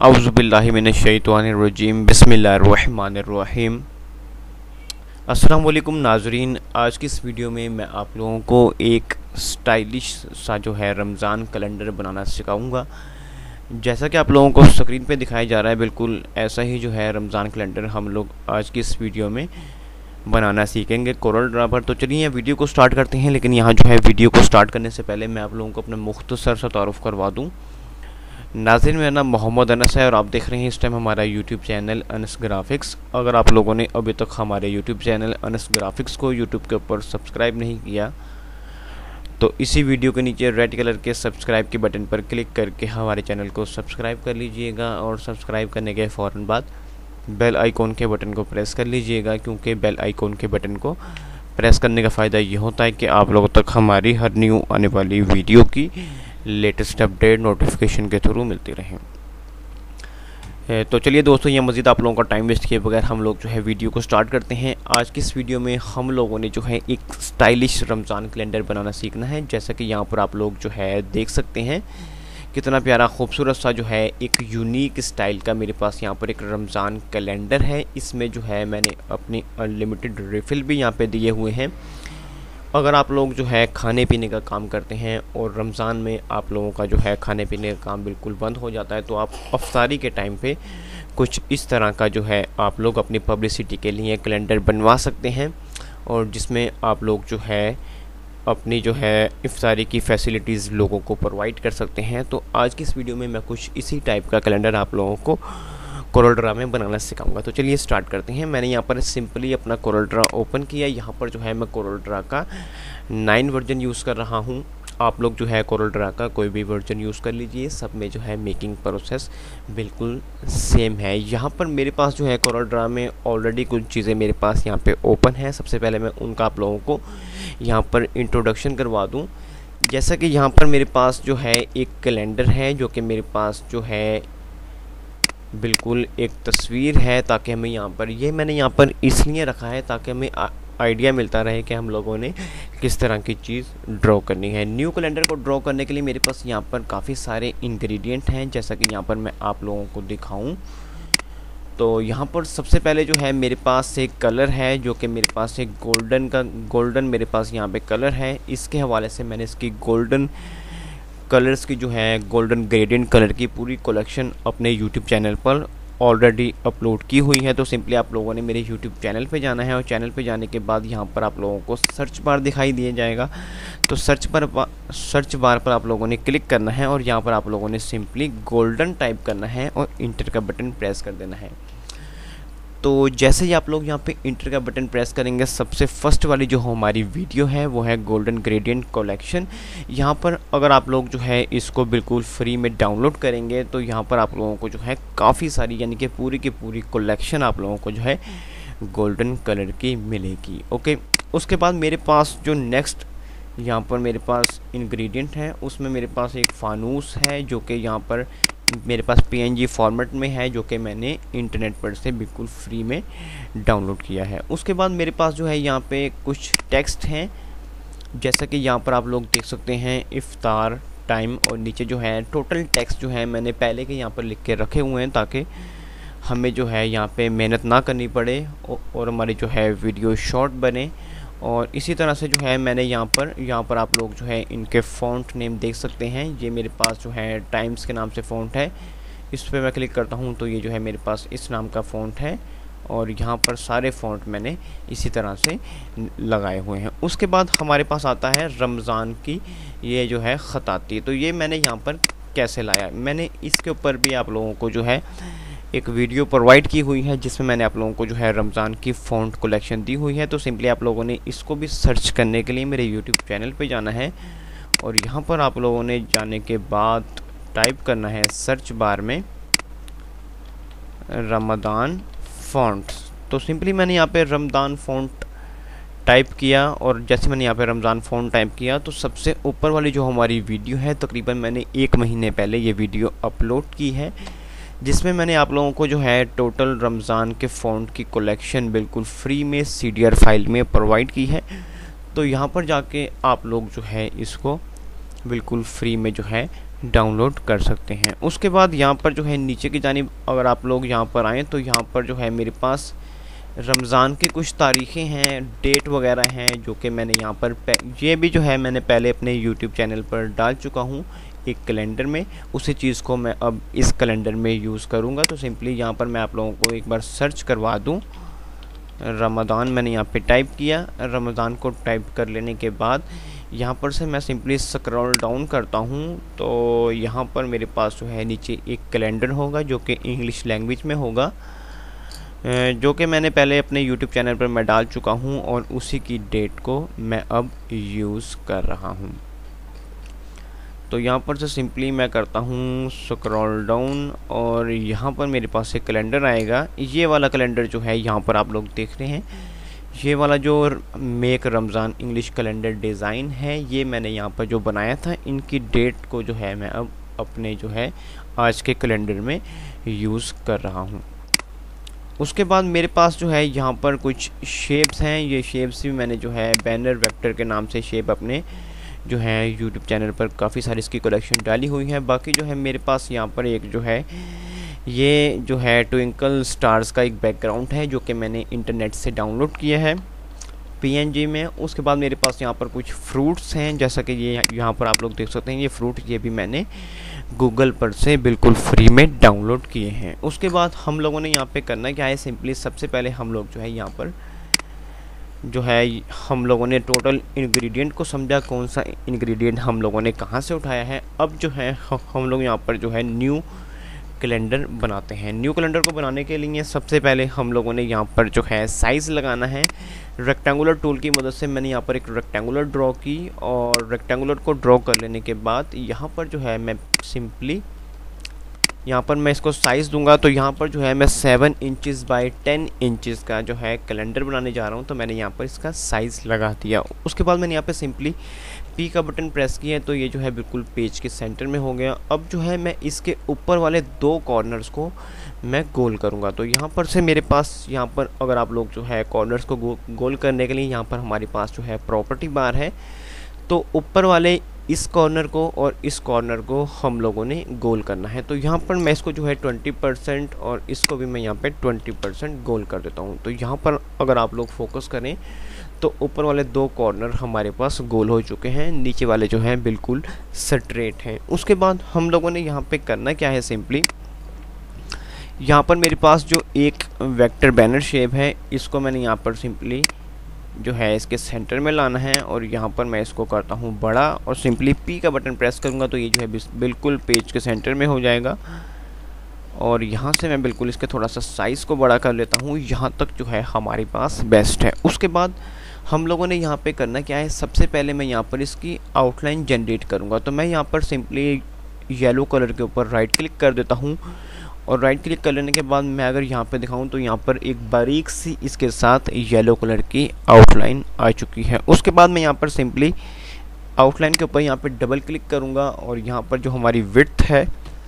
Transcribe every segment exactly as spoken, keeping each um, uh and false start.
औज़ुबिल्लाहि मिनश्शैतानिर्रजीम बिस्मिल्लाहिर्रहमानिर्रहीम। अस्सलाम वालेकुम नाज़रीन, आज की इस वीडियो में मैं आप लोगों को एक स्टाइलिश सा जो है रमज़ान कैलेंडर बनाना सिखाऊंगा। जैसा कि आप लोगों को स्क्रीन पे दिखाया जा रहा है, बिल्कुल ऐसा ही जो है रमज़ान कैलेंडर हम लोग आज की इस वीडियो में बनाना सीखेंगे कोरल ड्रा पर। तो चलिए वीडियो को स्टार्ट करते हैं। लेकिन यहाँ जो है वीडियो को स्टार्ट करने से पहले मैं आप लोगों को अपना मुख्तसर सा तारुफ़ करवा दूँ। नाज़रीन, मेरा नाम मोहम्मद अनस है और आप देख रहे हैं इस टाइम हमारा यूट्यूब चैनल अनस ग्राफिक्स। अगर आप लोगों ने अभी तक हमारे यूट्यूब चैनल अनस ग्राफिक्स को यूट्यूब के ऊपर सब्सक्राइब नहीं किया तो इसी वीडियो के नीचे रेड कलर के सब्सक्राइब के बटन पर क्लिक करके हमारे चैनल को सब्सक्राइब कर लीजिएगा और सब्सक्राइब करने के फ़ौरन बाद बेल आइकॉन के बटन को प्रेस कर लीजिएगा, क्योंकि बेल आइकॉन के बटन को प्रेस करने का फ़ायदा ये होता है कि आप लोगों तक हमारी हर न्यू आने वाली वीडियो की लेटेस्ट अपडेट नोटिफिकेशन के थ्रू मिलती रहें। तो चलिए दोस्तों, ये मज़ीद आप लोगों का टाइम वेस्ट किए बगैर हम लोग जो है वीडियो को स्टार्ट करते हैं। आज की इस वीडियो में हम लोगों ने जो है एक स्टाइलिश रमज़ान कैलेंडर बनाना सीखना है। जैसा कि यहाँ पर आप लोग जो है देख सकते हैं कितना प्यारा खूबसूरत सा जो है एक यूनिक स्टाइल का मेरे पास यहाँ पर एक रमज़ान कैलेंडर है। इसमें जो है मैंने अपनी अनलिमिटेड रिफ़िल भी यहाँ पे दिए हुए हैं। अगर आप लोग जो है खाने पीने का काम करते हैं और रमज़ान में आप लोगों का जो है खाने पीने का काम बिल्कुल बंद हो जाता है, तो आप अफ्तारी के टाइम पे कुछ इस तरह का जो है आप लोग अपनी पब्लिसिटी के लिए कैलेंडर बनवा सकते हैं और जिसमें आप लोग जो है अपनी जो है इफ्तारी की फैसिलिटीज़ लोगों को प्रोवाइड कर सकते हैं। तो आज की इस वीडियो में मैं कुछ इसी टाइप का कैलेंडर आप लोगों को कोरल ड्रा में बनाना सिखाऊंगा। तो चलिए स्टार्ट करते हैं। मैंने यहाँ पर सिंपली अपना कोरल ड्रा ओपन किया। यहाँ पर जो है मैं कोरल ड्रा का नाइन वर्जन यूज़ कर रहा हूँ। आप लोग जो है कोरल ड्रा का कोई भी वर्जन यूज़ कर लीजिए, सब में जो है मेकिंग प्रोसेस बिल्कुल सेम है। यहाँ पर मेरे पास जो है कोरल ड्रा में ऑलरेडी कुछ चीज़ें मेरे पास यहाँ पे ओपन है। सबसे पहले मैं उनका आप लोगों को यहाँ पर इंट्रोडक्शन करवा दूँ। जैसा कि यहाँ पर मेरे पास जो है एक कैलेंडर है, जो कि मेरे पास जो है बिल्कुल एक तस्वीर है, ताकि हमें यहाँ पर ये मैंने यहाँ पर इसलिए रखा है ताकि हमें आइडिया मिलता रहे कि हम लोगों ने किस तरह की चीज़ ड्रॉ करनी है। न्यू कैलेंडर को ड्रॉ करने के लिए मेरे पास यहाँ पर काफ़ी सारे इंग्रेडिएंट हैं, जैसा कि यहाँ पर मैं आप लोगों को दिखाऊं तो यहाँ पर सबसे पहले जो है मेरे पास एक कलर है, जो कि मेरे पास एक गोल्डन का गोल्डन मेरे पास यहाँ पे कलर है। इसके हवाले से मैंने इसकी गोल्डन कलर्स की जो है गोल्डन ग्रेडियंट कलर की पूरी कलेक्शन अपने यूट्यूब चैनल पर ऑलरेडी अपलोड की हुई है। तो सिंपली आप लोगों ने मेरे यूट्यूब चैनल पे जाना है और चैनल पे जाने के बाद यहाँ पर आप लोगों को सर्च बार दिखाई दिया जाएगा। तो सर्च पर सर्च बार पर आप लोगों ने क्लिक करना है और यहाँ पर आप लोगों ने सिंपली गोल्डन टाइप करना है और इंटर का बटन प्रेस कर देना है। तो जैसे ही आप लोग यहाँ पे इंटर का बटन प्रेस करेंगे, सबसे फर्स्ट वाली जो हमारी वीडियो है वो है गोल्डन ग्रेडियंट कलेक्शन। यहाँ पर अगर आप लोग जो है इसको बिल्कुल फ्री में डाउनलोड करेंगे तो यहाँ पर आप लोगों को जो है काफ़ी सारी यानी कि पूरी की पूरी कलेक्शन आप लोगों को जो है गोल्डन कलर की मिलेगी। ओके, उसके बाद मेरे पास जो नेक्स्ट यहाँ पर मेरे पास इंग्रेडिएंट है, उसमें मेरे पास एक फानूस है, जो कि यहाँ पर मेरे पास पीएनजी फॉर्मेट में है, जो कि मैंने इंटरनेट पर से बिल्कुल फ्री में डाउनलोड किया है। उसके बाद मेरे पास जो है यहाँ पे कुछ टेक्स्ट हैं, जैसा कि यहाँ पर आप लोग देख सकते हैं इफ्तार टाइम, और नीचे जो है टोटल टेक्स्ट जो है मैंने पहले के यहाँ पर लिख के रखे हुए हैं ताकि हमें जो है यहाँ पे मेहनत ना करनी पड़े और हमारी जो है वीडियो शॉर्ट बने। और इसी तरह से जो है मैंने यहाँ पर यहाँ पर आप लोग जो है इनके फ़ॉन्ट नेम देख सकते हैं। ये मेरे पास जो है टाइम्स के नाम से फ़ॉन्ट है, इस पर मैं क्लिक करता हूँ तो ये जो है मेरे पास इस नाम का फ़ॉन्ट है और यहाँ पर सारे फ़ॉन्ट मैंने इसी तरह से लगाए हुए हैं। उसके बाद हमारे पास आता है रमज़ान की ये जो है ख़ताती। तो ये मैंने यहाँ पर कैसे लाया, मैंने इसके ऊपर भी आप लोगों को जो है एक वीडियो प्रोवाइड की हुई है, जिसमें मैंने आप लोगों को जो है रमज़ान की फ़ॉन्ट कलेक्शन दी हुई है। तो सिंपली आप लोगों ने इसको भी सर्च करने के लिए मेरे यूट्यूब चैनल पे जाना है और यहाँ पर आप लोगों ने जाने के बाद टाइप करना है सर्च बार में रमज़ान फ़ॉन्ट्स। तो सिंपली मैंने यहाँ पे रमज़ान फ़ॉन्ट टाइप किया और जैसे मैंने यहाँ पे रमज़ान फ़ॉन्ट टाइप किया तो सबसे ऊपर वाली जो हमारी वीडियो है, तकरीबन मैंने एक महीने पहले ये वीडियो अपलोड की है, जिसमें मैंने आप लोगों को जो है टोटल रमज़ान के फ़ॉन्ट की कलेक्शन बिल्कुल फ्री में सीडीआर फाइल में प्रोवाइड की है। तो यहाँ पर जाके आप लोग जो है इसको बिल्कुल फ्री में जो है डाउनलोड कर सकते हैं। उसके बाद यहाँ पर जो है नीचे की जानिब अगर आप लोग यहाँ पर आएँ तो यहाँ पर जो है मेरे पास रमज़ान की कुछ तारीखें हैं, डेट वगैरह हैं, जो कि मैंने यहाँ पर ये भी जो है मैंने पहले अपने यूट्यूब चैनल पर डाल चुका हूँ एक कैलेंडर में। उसी चीज़ को मैं अब इस कैलेंडर में यूज़ करूँगा। तो सिंपली यहाँ पर मैं आप लोगों को एक बार सर्च करवा दूँ, रमज़ान मैंने यहाँ पे टाइप किया। रमज़ान को टाइप कर लेने के बाद यहाँ पर से मैं सिंपली स्क्रॉल डाउन करता हूँ तो यहाँ पर मेरे पास जो है नीचे एक कैलेंडर होगा जो कि इंग्लिश लैंग्वेज में होगा, जो कि मैंने पहले अपने यूट्यूब चैनल पर मैं डाल चुका हूँ और उसी की डेट को मैं अब यूज़ कर रहा हूँ। तो यहाँ पर से सिंपली मैं करता हूँ स्क्रॉल डाउन और यहाँ पर मेरे पास एक कैलेंडर आएगा। ये वाला कैलेंडर जो है यहाँ पर आप लोग देख रहे हैं, ये वाला जो मेक रमज़ान इंग्लिश कैलेंडर डिज़ाइन है, ये मैंने यहाँ पर जो बनाया था, इनकी डेट को जो है मैं अब अपने जो है आज के कैलेंडर में यूज़ कर रहा हूँ। उसके बाद मेरे पास जो है यहाँ पर कुछ शेप्स हैं। ये शेप्स भी मैंने जो है बैनर वेक्टर के नाम से शेप अपने जो है यूट्यूब चैनल पर काफ़ी सारी इसकी कलेक्शन डाली हुई है। बाकी जो है मेरे पास यहाँ पर एक जो है ये जो है ट्विंकल स्टार्स का एक बैकग्राउंड है जो कि मैंने इंटरनेट से डाउनलोड किया है पीएनजी में। उसके बाद मेरे पास यहाँ पर कुछ फ्रूट्स हैं, जैसा कि ये यहाँ पर आप लोग देख सकते हैं ये फ्रूट, ये भी मैंने गूगल पर से बिल्कुल फ्री में डाउनलोड किए हैं। उसके बाद हम लोगों ने यहाँ पे करना क्या है, सिंपली सबसे पहले हम लोग जो है यहाँ पर जो है हम लोगों ने टोटल इंग्रेडिएंट को समझा, कौन सा इंग्रेडिएंट हम लोगों ने कहाँ से उठाया है। अब जो है हम लोग यहाँ पर जो है न्यू कैलेंडर बनाते हैं। न्यू कैलेंडर को बनाने के लिए सबसे पहले हम लोगों ने यहाँ पर जो है साइज़ लगाना है। रेक्टेंगुलर टूल की मदद से मैंने यहाँ पर एक रेक्टेंगुलर ड्रॉ की और रेक्टेंगुलर को ड्रॉ कर लेने के बाद यहाँ पर जो है मैं सिंपली यहाँ पर मैं इसको साइज़ दूंगा। तो यहाँ पर जो है मैं seven inches by ten inches का जो है कैलेंडर बनाने जा रहा हूँ, तो मैंने यहाँ पर इसका साइज़ लगा दिया। उसके बाद मैंने यहाँ पे सिंपली पी का बटन प्रेस किया तो ये जो है बिल्कुल पेज के सेंटर में हो गया। अब जो है मैं इसके ऊपर वाले दो कॉर्नर्स को मैं गोल करूँगा। तो यहाँ पर से मेरे पास यहाँ पर अगर आप लोग जो है कॉर्नर्स को गो, गोल करने के लिए यहाँ पर हमारे पास जो है प्रॉपर्टी बार है, तो ऊपर वाले इस कॉर्नर को और इस कॉर्नर को हम लोगों ने गोल करना है। तो यहाँ पर मैं इसको जो है ट्वेंटी परसेंट और इसको भी मैं यहाँ पे ट्वेंटी परसेंट गोल कर देता हूँ। तो यहाँ पर अगर आप लोग फोकस करें तो ऊपर वाले दो कॉर्नर हमारे पास गोल हो चुके हैं, नीचे वाले जो हैं बिल्कुल स्ट्रेट हैं। उसके बाद हम लोगों ने यहाँ पे करना क्या है, सिंपली यहाँ पर मेरे पास जो एक वेक्टर बैनर शेप है, इसको मैंने यहाँ पर सिंपली जो है इसके सेंटर में लाना है और यहाँ पर मैं इसको करता हूँ बड़ा और सिंपली पी का बटन प्रेस करूँगा तो ये जो है बिल्कुल पेज के सेंटर में हो जाएगा। और यहाँ से मैं बिल्कुल इसके थोड़ा सा साइज़ को बड़ा कर लेता हूँ, यहाँ तक जो है हमारे पास बेस्ट है। उसके बाद हम लोगों ने यहाँ पे करना क्या है, सबसे पहले मैं यहाँ पर इसकी आउटलाइन जनरेट करूँगा। तो मैं यहाँ पर सिंपली येलो कलर के ऊपर राइट क्लिक कर देता हूँ और राइट क्लिक कर लेने के बाद मैं अगर यहाँ पे दिखाऊं तो यहाँ पर एक बारीक सी इसके साथ येलो कलर की आउटलाइन आ चुकी है। उसके बाद मैं यहाँ पर सिंपली आउटलाइन के ऊपर यहाँ पे डबल क्लिक करूँगा और यहाँ पर जो हमारी विड्थ है,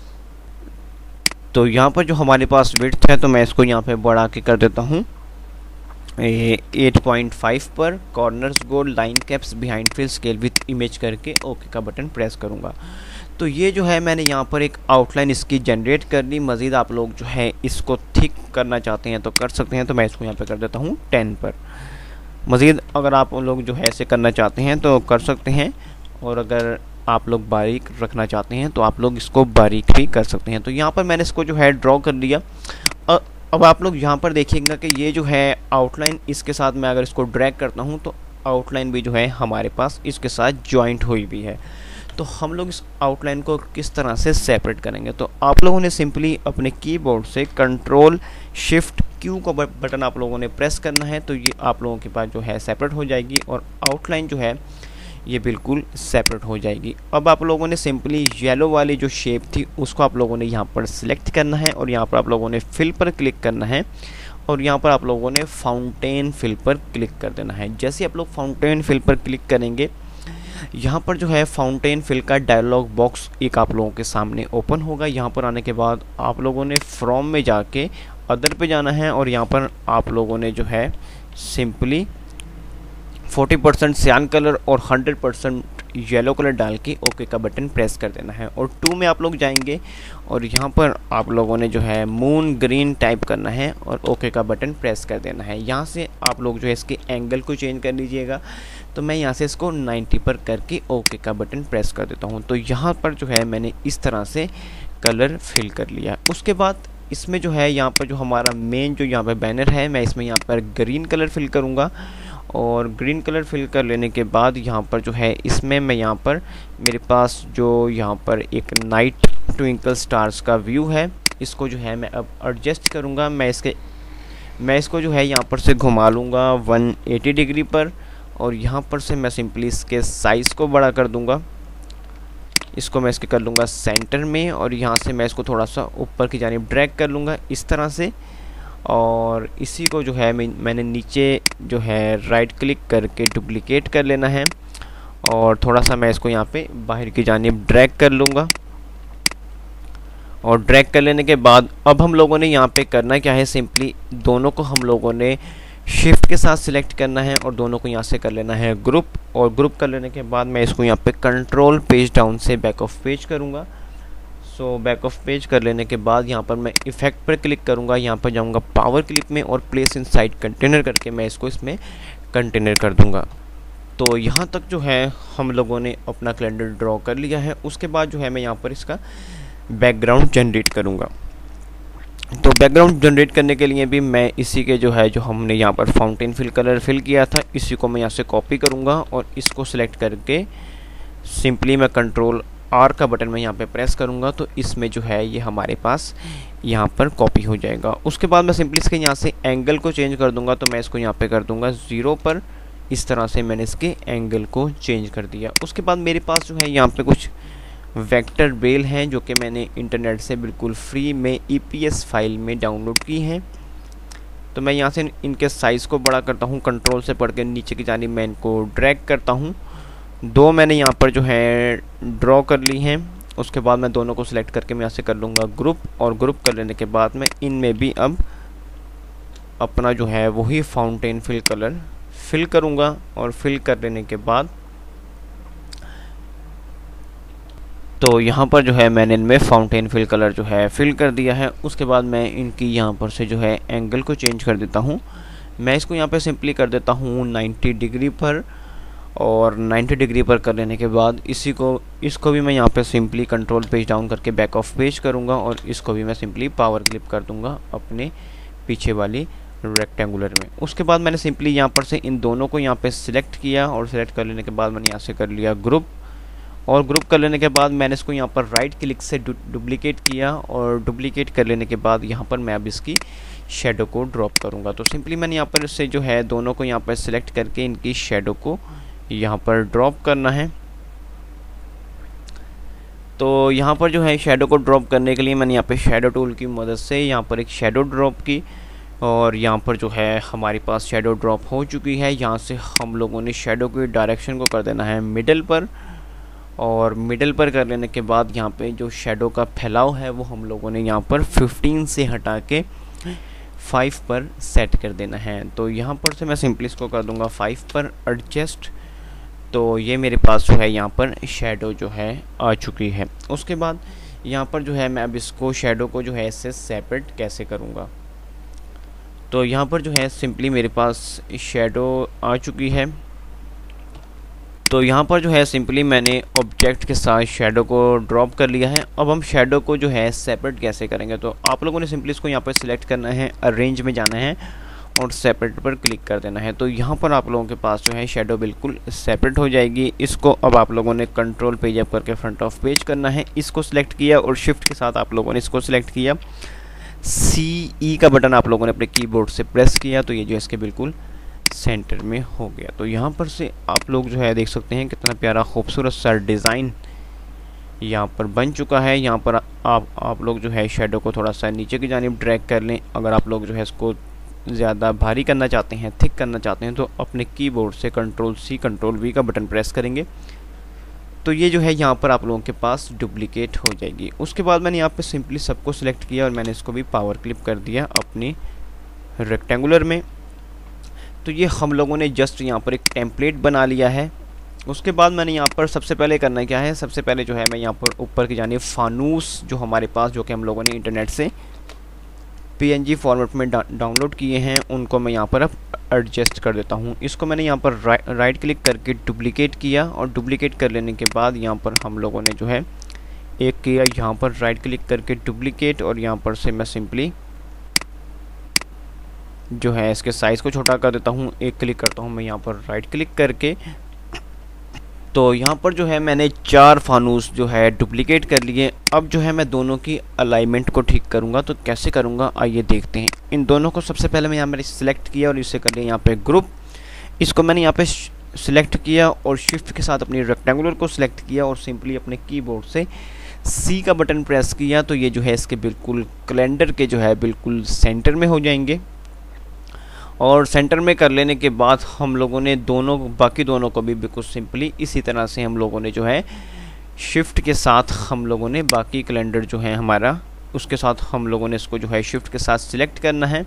तो यहाँ पर जो हमारे पास विड्थ है तो मैं इसको यहाँ पे बढ़ा के कर देता हूँ एट पॉइंट फाइव पर। कॉर्नर्स गोल line caps behind fill scale with image करके ओके का बटन प्रेस करूँगा। तो ये जो है मैंने यहाँ पर एक आउटलाइन इसकी जनरेट कर ली। मज़ीद आप लोग जो है इसको थिक करना चाहते हैं तो कर सकते हैं, तो मैं इसको यहाँ पे कर देता हूँ टेन पर। मज़ीद अगर आप लोग जो है ऐसे करना चाहते हैं तो कर सकते हैं, और अगर आप लोग बारीक रखना चाहते हैं तो आप लोग इसको बारीक भी कर सकते हैं। तो यहाँ पर मैंने इसको जो है ड्रॉ कर लिया। अब आप लोग यहाँ पर देखिएगा कि ये जो है आउटलाइन इसके साथ मैं अगर इसको ड्रैग करता हूँ तो आउटलाइन भी जो है हमारे पास इसके साथ जॉइंट हुई भी है। तो हम लोग इस आउटलाइन को किस तरह से सेपरेट करेंगे, तो आप लोगों ने सिंपली अपने कीबोर्ड से कंट्रोल शिफ्ट क्यू का बटन आप लोगों ने प्रेस करना है, तो ये आप लोगों के पास जो है सेपरेट हो जाएगी और आउटलाइन जो है ये बिल्कुल सेपरेट हो जाएगी। अब आप लोगों ने सिंपली येलो वाली जो शेप थी उसको आप लोगों ने यहाँ पर सिलेक्ट करना है और यहाँ पर आप लोगों ने फिल पर क्लिक करना है और यहाँ पर आप लोगों ने फाउंटेन फिल पर क्लिक कर देना है। जैसे आप लोग फाउंटेन फिल पर क्लिक करेंगे, यहाँ पर जो है फाउंटेन फिल का डायलॉग बॉक्स एक आप लोगों के सामने ओपन होगा। यहाँ पर आने के बाद आप लोगों ने फ्रॉम में जाके अदर पे जाना है और यहाँ पर आप लोगों ने जो है simply forty percent cyan colour और हंड्रेड परसेंट येलो कलर डाल के ओके का बटन प्रेस कर देना है। और टू में आप लोग जाएंगे और यहाँ पर आप लोगों ने जो है मून ग्रीन टाइप करना है और ओके का बटन प्रेस कर देना है। यहाँ से आप लोग जो है इसके एंगल को चेंज कर लीजिएगा। तो मैं यहाँ से इसको नाइन्टी पर करके ओके का बटन प्रेस कर देता हूँ। तो यहाँ पर जो है मैंने इस तरह से कलर फिल कर लिया। उसके बाद इसमें जो है यहाँ पर जो हमारा मेन जो यहाँ पर बैनर है, मैं इसमें यहाँ पर ग्रीन कलर फिल करूँगा। और ग्रीन कलर फिल कर लेने के बाद यहाँ पर जो है इसमें मैं यहाँ पर मेरे पास जो यहाँ पर एक नाइट ट्विंकल स्टार्स का व्यू है, इसको जो है मैं अब एडजस्ट करूँगा। मैं इसके मैं इसको जो है यहाँ पर से घुमा लूँगा वन एटी डिग्री पर। और यहाँ पर से मैं सिंपली इसके साइज़ को बड़ा कर दूँगा। इसको मैं इसके कर लूँगा सेंटर में और यहाँ से मैं इसको थोड़ा सा ऊपर की जानिब ड्रैग कर लूँगा इस तरह से। और इसी को जो है मैं मैंने नीचे जो है राइट क्लिक करके डुप्लिकेट कर लेना है और थोड़ा सा मैं इसको यहाँ पे बाहर की जानिब ड्रैग कर लूँगा। और ड्रैग कर लेने के बाद अब हम लोगों ने यहाँ पे करना क्या है, सिंपली दोनों को हम लोगों ने शिफ्ट के साथ सिलेक्ट करना है और दोनों को यहाँ से कर लेना है ग्रुप। और ग्रुप कर लेने के बाद मैं इसको यहाँ पे कंट्रोल पेज डाउन से बैक ऑफ पेज करूँगा। सो बैक ऑफ पेज कर लेने के बाद यहाँ पर मैं इफ़ेक्ट पर क्लिक करूँगा, यहाँ पर जाऊँगा पावर क्लिप में और प्लेस इनसाइड कंटेनर करके मैं इसको इसमें कंटेनर कर दूँगा। तो यहाँ तक जो है हम लोगों ने अपना कैलेंडर ड्रॉ कर लिया है। उसके बाद जो है मैं यहाँ पर इसका बैकग्राउंड जनरेट करूँगा। तो बैकग्राउंड जनरेट करने के लिए भी मैं इसी के जो है जो हमने यहाँ पर फाउंटेन फिल कलर फिल किया था, इसी को मैं यहाँ से कॉपी करूँगा और इसको सिलेक्ट करके सिंपली मैं कंट्रोल आर का बटन मैं यहाँ पे प्रेस करूँगा। तो इसमें जो है ये हमारे पास यहाँ पर कॉपी हो जाएगा। उसके बाद मैं सिंपली इसके यहाँ से एंगल को चेंज कर दूँगा। तो मैं इसको यहाँ पे कर दूँगा ज़ीरो पर। इस तरह से मैंने इसके एंगल को चेंज कर दिया। उसके बाद मेरे पास जो है यहाँ पे कुछ वेक्टर बेल हैं जो कि मैंने इंटरनेट से बिल्कुल फ्री में ई पी एस फाइल में डाउनलोड की हैं। तो मैं यहाँ से इनके साइज़ को बड़ा करता हूँ, कंट्रोल से पढ़ के नीचे की जानिब मैं इनको ड्रैग करता हूँ। दो मैंने यहाँ पर जो है ड्रॉ कर ली हैं। उसके बाद मैं दोनों को सिलेक्ट करके मैं यहाँ से कर लूँगा ग्रुप। और ग्रुप कर लेने के बाद मैं इनमें भी अब अपना जो है वही फाउंटेन फिल कलर फिल करूँगा। और फिल कर लेने के बाद तो यहाँ पर जो है मैंने इनमें फाउंटेन फिल कलर जो है फिल कर दिया है। उसके बाद मैं इनकी यहाँ पर से जो है एंगल को चेंज कर देता हूँ। मैं इसको यहाँ पे सिंपली कर देता हूँ नाइन्टी डिग्री पर। और नाइन्टी डिग्री पर कर लेने के बाद इसी को इसको भी मैं यहाँ पे सिंपली कंट्रोल पेज डाउन करके बैक ऑफ पेज करूँगा और इसको भी मैं सिंपली पावर क्लिप कर दूँगा अपने पीछे वाली रेक्टेंगुलर में। उसके बाद मैंने सिंपली यहाँ पर से इन दोनों को यहाँ पे सिलेक्ट किया और सिलेक्ट कर लेने के बाद मैंने यहाँ से कर लिया ग्रुप। और ग्रुप कर लेने के बाद मैंने इसको यहाँ पर राइट क्लिक से डुप्लीकेट किया और डुप्लीकेट कर लेने के बाद यहाँ पर मैं अब इसकी शेडो को ड्रॉप करूँगा। तो सिंपली मैंने यहाँ पर इससे जो है दोनों को यहाँ पर सिलेक्ट करके इनकी शेडो को यहाँ पर ड्रॉप करना है। तो यहाँ पर जो है शेडो को ड्रॉप करने के लिए मैंने यहाँ पे शेडो टूल की मदद से यहाँ पर एक शेडो ड्रॉप की और यहाँ पर जो है हमारे पास शेडो ड्रॉप हो चुकी है। यहाँ से हम लोगों ने शेडो की डायरेक्शन को कर देना है मिडल पर। और मिडल पर कर लेने के बाद यहाँ पे जो शेडो का फैलाव है वो हम लोगों ने यहाँ पर फिफ्टीन से हटा के फाइव पर सेट कर देना है। तो यहाँ पर से मैं सिंपली इसको कर दूँगा फाइव पर एडजस्ट। तो ये मेरे पास जो है यहाँ पर शेडो जो है आ चुकी है। उसके बाद यहाँ पर जो है मैं अब इसको शेडो को जो है इससे सेपरेट कैसे करूँगा। तो यहाँ पर जो है सिंपली मेरे पास शेडो आ चुकी है। तो यहाँ पर जो है सिंपली मैंने ऑब्जेक्ट के साथ शेडो को ड्रॉप कर लिया है। अब हम शेडो को जो है सेपरेट कैसे करेंगे। तो आप लोगों ने सिंपली इसको यहाँ पर सिलेक्ट करना है, अरेंज में जाना है और सेपरेट पर क्लिक कर देना है। तो यहाँ पर आप लोगों के पास जो है शेडो बिल्कुल सेपरेट हो जाएगी। इसको अब आप लोगों ने कंट्रोल पेज अप करके फ्रंट ऑफ पेज करना है। इसको सिलेक्ट किया और शिफ्ट के साथ आप लोगों ने इसको सिलेक्ट किया। सी ई का बटन आप लोगों ने अपने कीबोर्ड से प्रेस किया तो ये जो इसके बिल्कुल सेंटर में हो गया। तो यहाँ पर से आप लोग जो है देख सकते हैं कितना प्यारा खूबसूरत सा डिज़ाइन यहाँ पर बन चुका है। यहाँ पर आप आप लोग जो है शेडो को थोड़ा सा नीचे की जानिब ड्रैग कर लें। अगर आप लोग जो है इसको ज़्यादा भारी करना चाहते हैं, थिक करना चाहते हैं, तो अपने कीबोर्ड से कंट्रोल सी कंट्रोल वी का बटन प्रेस करेंगे तो ये जो है यहाँ पर आप लोगों के पास डुप्लीकेट हो जाएगी। उसके बाद मैंने यहाँ पे सिंपली सबको सिलेक्ट किया और मैंने इसको भी पावर क्लिप कर दिया अपनी रेक्टेंगुलर में। तो ये हम लोगों ने जस्ट यहाँ पर एक टेम्पलेट बना लिया है उसके बाद मैंने यहाँ पर सबसे पहले करना क्या है, सबसे पहले जो है मैं यहाँ पर ऊपर की जानिब फानूस जो हमारे पास, जो कि हम लोगों ने इंटरनेट से पीएनजी फॉर्मेट में डाउनलोड किए हैं, उनको मैं यहाँ पर अब एडजस्ट कर देता हूँ। इसको मैंने यहाँ पर रा, राइट क्लिक करके डुप्लीकेट किया, और डुप्लीकेट कर लेने के बाद यहाँ पर हम लोगों ने जो है एक किया यहाँ पर राइट क्लिक करके डुप्लीकेट, और यहाँ पर से मैं सिंपली जो है इसके साइज़ को छोटा कर देता हूँ। एक क्लिक करता हूँ मैं यहाँ पर राइट क्लिक करके, तो यहाँ पर जो है मैंने चार फानूस जो है डुप्लीकेट कर लिए। अब जो है मैं दोनों की अलाइनमेंट को ठीक करूँगा, तो कैसे करूँगा आइए देखते हैं। इन दोनों को सबसे पहले मैं यहाँ पर सिलेक्ट किया और इसे कर लिया यहाँ पे ग्रुप। इसको मैंने यहाँ पे सिलेक्ट किया और शिफ्ट के साथ अपनी रेक्टेंगुलर को सिलेक्ट किया और सिंपली अपने कीबोर्ड से सी का बटन प्रेस किया, तो ये जो है इसके बिल्कुल कैलेंडर के जो है बिल्कुल सेंटर में हो जाएंगे। और सेंटर में कर लेने के बाद हम लोगों ने दोनों बाकी दोनों को भी बिल्कुल सिंपली इसी तरह से हम लोगों ने जो है शिफ्ट के साथ हम लोगों ने बाकी कैलेंडर जो है हमारा, उसके साथ हम लोगों ने इसको जो है शिफ्ट के साथ सिलेक्ट करना है।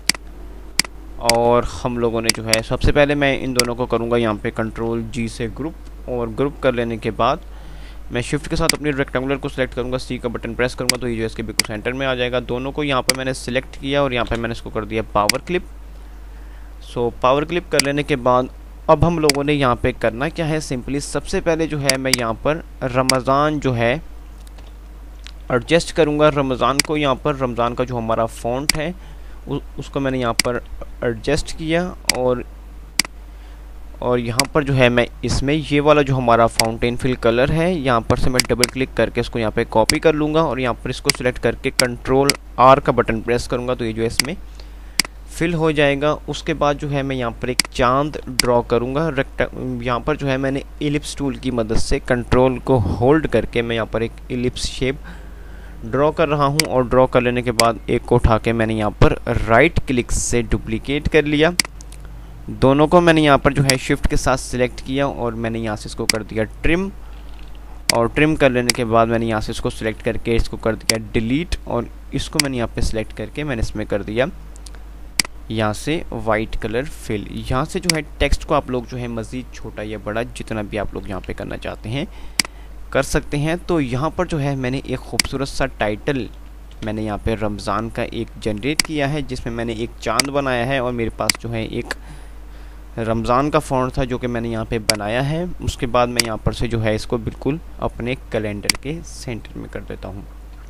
और हम लोगों ने जो है सबसे पहले मैं इन दोनों को करूँगा यहाँ पे कंट्रोल जी से ग्रुप, और ग्रुप कर लेने के बाद मैं शिफ्ट के साथ अपनी रेक्टेंगुलर को सिलेक्ट करूँगा, सी का बटन प्रेस करूँगा, तो ये जो इसके बिल्कुल सेंटर में आ जाएगा। दोनों को यहाँ पर मैंने सिलेक्ट किया और यहाँ पर मैंने इसको कर दिया power clip. So power clip कर लेने के बाद अब हम लोगों ने यहाँ पे करना क्या है, सिंपली सबसे पहले जो है मैं यहाँ पर रमज़ान जो है एडजस्ट करूँगा। रमज़ान को यहाँ पर रमज़ान का जो हमारा फ़ॉन्ट है उ, उसको मैंने यहाँ पर एडजस्ट किया, और और यहाँ पर जो है मैं इसमें ये वाला जो हमारा फाउंटेन फिल कलर है यहाँ पर से मैं डबल क्लिक करके इसको यहाँ पे कॉपी कर लूँगा, और यहाँ पर इसको सिलेक्ट करके कंट्रोल आर का बटन प्रेस करूँगा, तो ये जो है इसमें फिल हो जाएगा। उसके बाद जो है मैं यहाँ पर एक चांद ड्रॉ करूँगा। रेक्टा यहाँ पर जो है मैंने इलिप्स टूल की मदद से कंट्रोल को होल्ड करके मैं यहाँ पर एक इलिप्स शेप ड्रॉ कर रहा हूँ, और ड्रॉ कर लेने के बाद एक को उठा के मैंने यहाँ पर राइट क्लिक से डुप्लीकेट कर लिया। दोनों को मैंने यहाँ पर जो है शिफ्ट के साथ सिलेक्ट किया और मैंने यहाँ से इसको कर दिया ट्रिम, और ट्रिम कर लेने के बाद मैंने यहाँ से इसको सिलेक्ट करके इसको कर दिया डिलीट, और इसको मैंने यहाँ पे सिलेक्ट करके मैंने इसमें कर दिया यहाँ से वाइट कलर फिल। यहाँ से जो है टेक्स्ट को आप लोग जो है मज़ीद छोटा या बड़ा जितना भी आप लोग यहाँ पे करना चाहते हैं कर सकते हैं। तो यहाँ पर जो है मैंने एक खूबसूरत सा टाइटल मैंने यहाँ पे रमज़ान का एक जनरेट किया है, जिसमें मैंने एक चांद बनाया है, और मेरे पास जो है एक रमज़ान का फ़ॉन्ट था जो कि मैंने यहाँ पे बनाया है। उसके बाद मैं यहाँ पर से जो है इसको बिल्कुल अपने कैलेंडर के सेंटर में कर देता हूँ।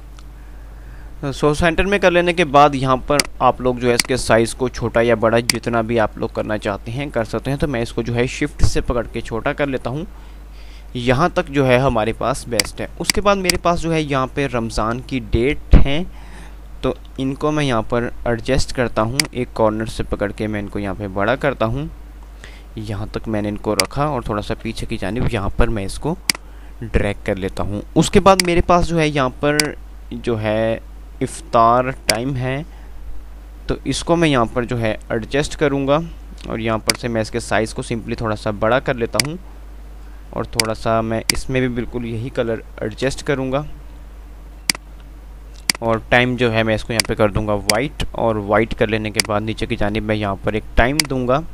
सो सेंटर में कर लेने के बाद यहाँ पर आप लोग जो है इसके साइज़ को छोटा या बड़ा जितना भी आप लोग करना चाहते हैं कर सकते हैं। तो मैं इसको जो है शिफ्ट से पकड़ के छोटा कर लेता हूँ, यहाँ तक जो है हमारे पास बेस्ट है। उसके बाद मेरे पास जो है यहाँ पे रमज़ान की डेट हैं, तो इनको मैं यहाँ पर एडजस्ट करता हूँ, एक कॉर्नर से पकड़ के मैं इनको यहाँ पे बड़ा करता हूँ। यहाँ तक मैंने इनको रखा और थोड़ा सा पीछे की जानिब यहाँ पर मैं इसको ड्रैग कर लेता हूँ। उसके बाद मेरे पास जो है यहाँ पर जो है इफ्तार टाइम है, तो इसको मैं यहाँ पर जो है एडजस्ट करूँगा, और यहाँ पर से मैं इसके साइज़ को सिंपली थोड़ा सा बड़ा कर लेता हूँ, और थोड़ा सा मैं इसमें भी बिल्कुल यही कलर एडजस्ट करूँगा, और टाइम जो है मैं इसको यहाँ पे कर दूँगा वाइट, और वाइट कर लेने के बाद नीचे की जानिब मैं यहाँ पर एक टाइम दूँगा।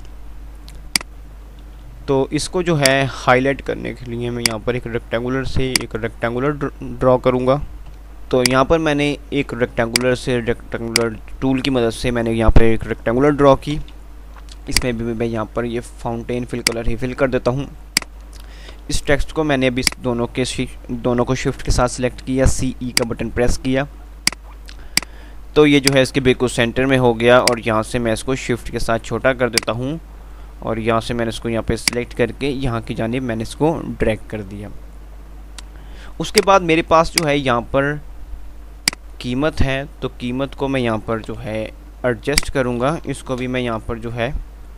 तो इसको जो है हाईलाइट करने के लिए मैं यहाँ पर एक रेक्टेंगुलर से एक रेक्टेंगुलर ड्रॉ करूँगा। तो यहाँ पर मैंने एक रेक्टेंगुलर से रेक्टेंगुलर टूल की मदद से मैंने यहाँ पर एक रेक्टेंगुलर ड्रॉ की। इसमें भी मैं यहाँ पर ये फाउंटेन फिल कलर ही फिल कर देता हूँ। इस टेक्स्ट को मैंने अभी दोनों के दोनों को शिफ्ट के साथ सिलेक्ट किया, सी ई का बटन प्रेस किया, तो ये जो है इसके बिल्कुल सेंटर में हो गया। और यहाँ से मैं इसको शिफ्ट के साथ छोटा कर देता हूँ, और यहाँ से मैंने इसको यहाँ पे सिलेक्ट करके यहाँ की जानिब मैंने इसको ड्रैग कर दिया। उसके बाद मेरे पास जो है यहाँ पर कीमत है, तो कीमत को मैं यहाँ पर जो है एडजस्ट करूँगा। इसको भी मैं यहाँ पर जो है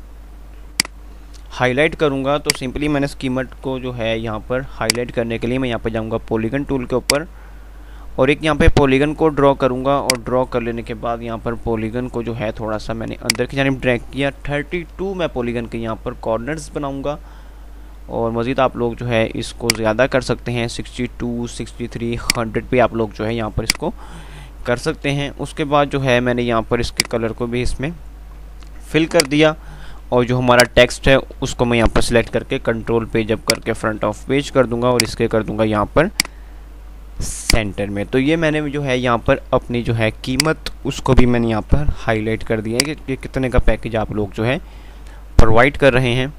हाईलाइट करूँगा। तो सिंपली मैंने इस कीमत को जो है यहाँ पर हाईलाइट करने के लिए मैं यहाँ पर जाऊँगा पॉलीगन टूल के ऊपर, और एक यहाँ पे पॉलीगन को ड्रॉ करूँगा। और ड्रॉ कर लेने के बाद यहाँ पर पॉलीगन को जो है थोड़ा सा मैंने अंदर की जानिब ड्रैग किया। थर्टी टू मैं पॉलीगन के यहाँ पर कॉर्नर्स बनाऊँगा, और मज़ीद आप लोग जो है इसको ज़्यादा कर सकते हैं, sixty two, sixty three, hundred पे आप लोग जो है यहाँ पर इसको कर सकते हैं। उसके बाद जो है मैंने यहाँ पर इसके कलर को भी इसमें फिल कर दिया, और जो हमारा टेक्स्ट है उसको मैं यहाँ पर सिलेक्ट करके कंट्रोल पेज अप करके फ्रंट ऑफ पेज कर दूंगा और इसके कर दूंगा यहाँ पर सेंटर में। तो ये मैंने जो है यहाँ पर अपनी जो है कीमत उसको भी मैंने यहाँ पर हाईलाइट कर दिया है कि कितने का पैकेज आप लोग जो है प्रोवाइड कर रहे हैं।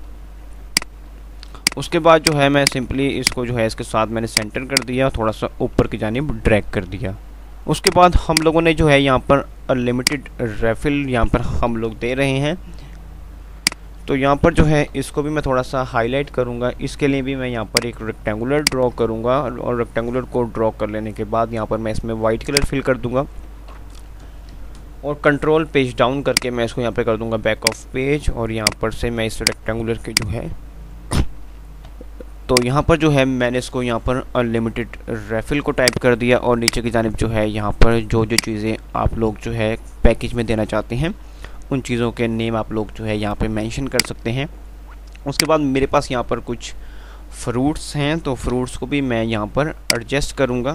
उसके बाद जो है मैं सिंपली इसको जो है इसके साथ मैंने सेंटर कर दिया, थोड़ा सा ऊपर की जानिब ड्रैग कर दिया। उसके बाद हम लोगों ने जो है यहाँ पर अनलिमिटेड रेफिल यहाँ पर हम लोग दे रहे हैं। तो यहाँ पर जो है इसको भी मैं थोड़ा सा हाईलाइट करूँगा। इसके लिए भी मैं यहाँ पर एक रेक्टेंगुलर ड्रॉ करूँगा और रेक्टेंगुलर को ड्रॉ कर लेने के बाद यहाँ पर मैं इसमें वाइट कलर फिल कर दूँगा और कंट्रोल पेज डाउन करके मैं इसको यहाँ पे कर दूँगा बैक ऑफ पेज और यहाँ पर से मैं इस रेक्टेंगुलर के जो है तो यहाँ पर जो है मैंने इसको यहाँ पर अनलिमिटेड रेफिल को टाइप कर दिया और नीचे की जानिब जो है यहाँ पर जो जो चीज़ें आप लोग जो है पैकेज में देना चाहते हैं उन चीज़ों के नेम आप लोग जो है यहाँ पे मेंशन कर सकते हैं। उसके बाद मेरे पास यहाँ पर कुछ फ्रूट्स हैं, तो फ्रूट्स को भी मैं यहाँ पर एडजस्ट करूँगा।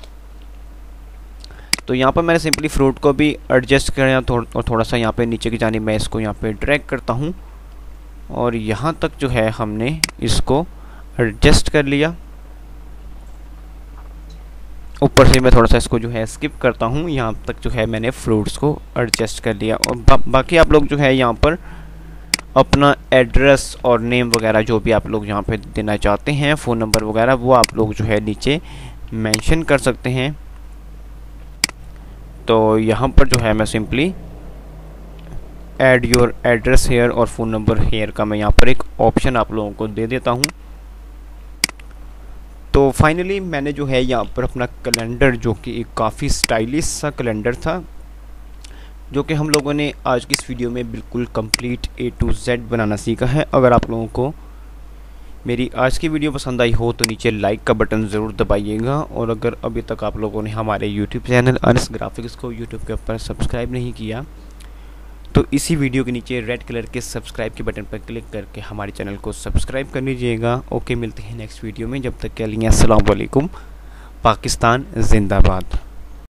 तो यहाँ पर मैंने सिंपली फ्रूट को भी एडजस्ट किया थो, और थोड़ा सा यहाँ पे नीचे की जानिब मैं इसको यहाँ पे ड्रैग करता हूँ और यहाँ तक जो है हमने इसको एडजस्ट कर लिया। ऊपर से मैं थोड़ा सा इसको जो है स्किप करता हूँ, यहाँ तक जो है मैंने फ्रूट्स को एडजस्ट कर लिया। और बा, बाकी आप लोग जो है यहाँ पर अपना एड्रेस और नेम वगैरह जो भी आप लोग यहाँ पे देना चाहते हैं, फ़ोन नंबर वगैरह, वो आप लोग जो है नीचे मेंशन कर सकते हैं। तो यहाँ पर जो है मैं simply add your address here और फ़ोन नंबर हेयर का मैं यहाँ पर एक ऑप्शन आप लोगों को दे देता हूँ। तो फाइनली मैंने जो है यहाँ पर अपना कैलेंडर, जो कि एक काफ़ी स्टाइलिश सा कैलेंडर था, जो कि हम लोगों ने आज की इस वीडियो में बिल्कुल कंप्लीट ए टू जेड बनाना सीखा है। अगर आप लोगों को मेरी आज की वीडियो पसंद आई हो तो नीचे लाइक का बटन ज़रूर दबाइएगा और अगर अभी तक आप लोगों ने हमारे यूट्यूब चैनल अनस ग्राफिक्स को यूट्यूब के ऊपर सब्सक्राइब नहीं किया तो इसी वीडियो के नीचे रेड कलर के सब्सक्राइब के बटन पर क्लिक करके हमारे चैनल को सब्सक्राइब कर लीजिएगा। ओके, मिलते हैं नेक्स्ट वीडियो में। जब तक के लिए अस्सलाम वालेकुम। पाकिस्तान जिंदाबाद।